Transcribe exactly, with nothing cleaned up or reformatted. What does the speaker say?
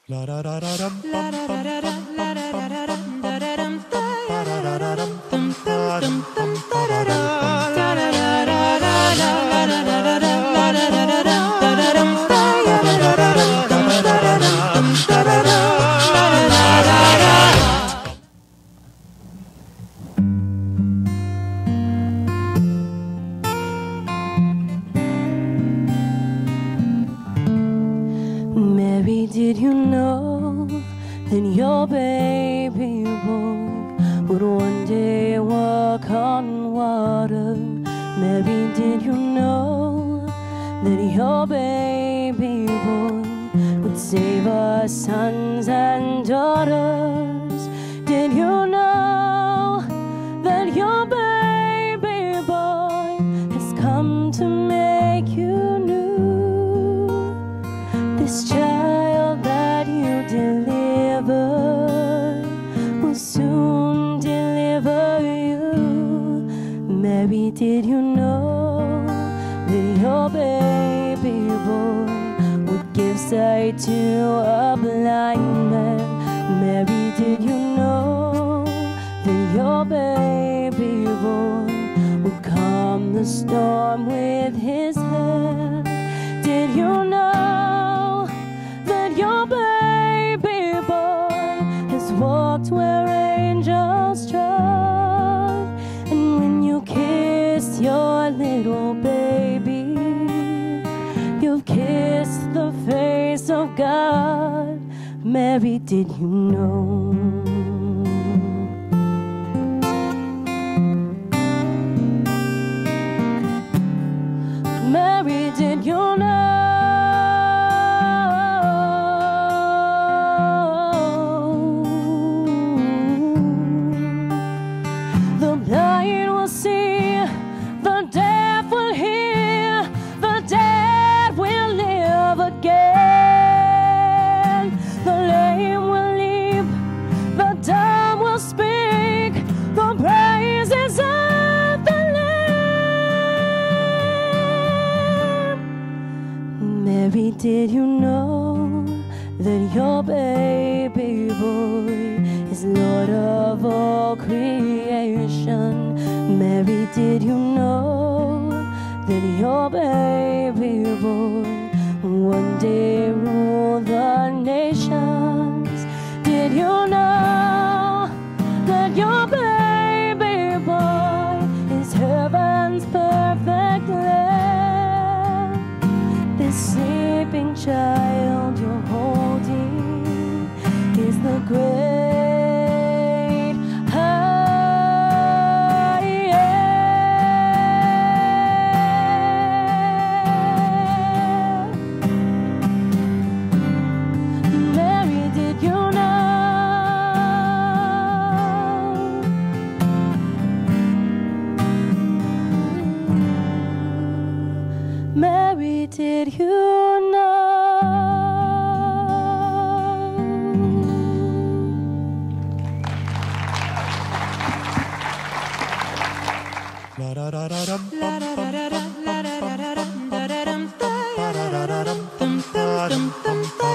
Mary, did you know that your baby boy would one day walk on water? Mary, did you know that your baby boy would save our sons and daughters? Did you know that your baby boy has come to make you new? This child that you delivered will soon deliver you. Mary, did you know that your baby boy would give sight to a blind man? Mary, did you know that your baby boy would calm the storm with his hand? Did you know that your baby boy has walked where angels trod? And when you kiss your little baby, you've kissed the face of God. Mary, did you know? Mary, did you know? The blind will see, the deaf will hear, the dead will live again. The lame will leap, the dumb will speak, the praises of the Lamb. Mary, did you know that your baby boy is Lord of all creation? Mary, did you know that your baby boy one day rule the nations? Did you know that your baby boy is heaven's perfect lamb? This sleeping child you're holding is the great Mary, did you know? La da da da dum bum bum bum bum bum bum bum bum bum bum bum bum bum bum